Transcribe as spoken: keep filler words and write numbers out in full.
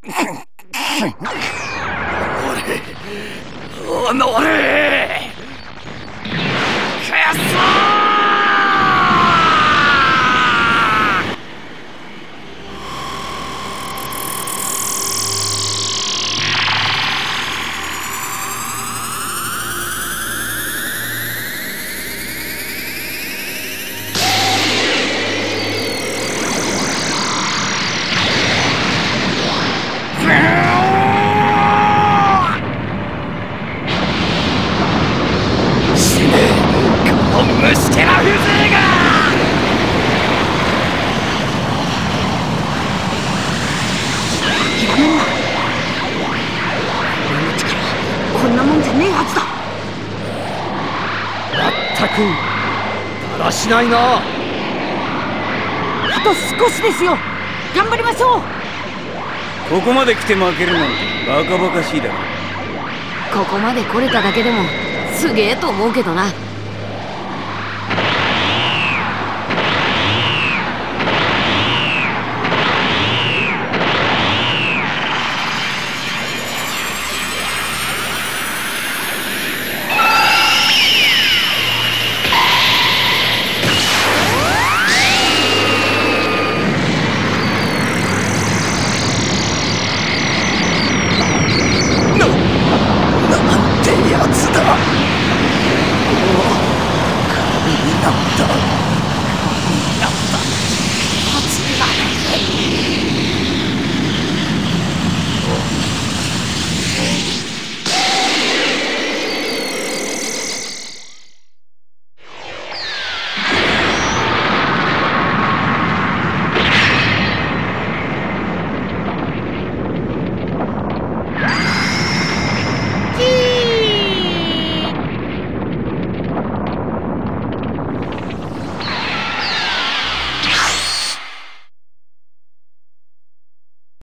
おのれくそー。虫けら風情がやめんな。俺の力こんなもんじゃねえはずだ。 まったくだらしないな。 あと少しですよ。頑張りましょう。 ここまで来て負けるなんてバカバカしいだろ。 ここまで来れただけでもすげえと思うけどな。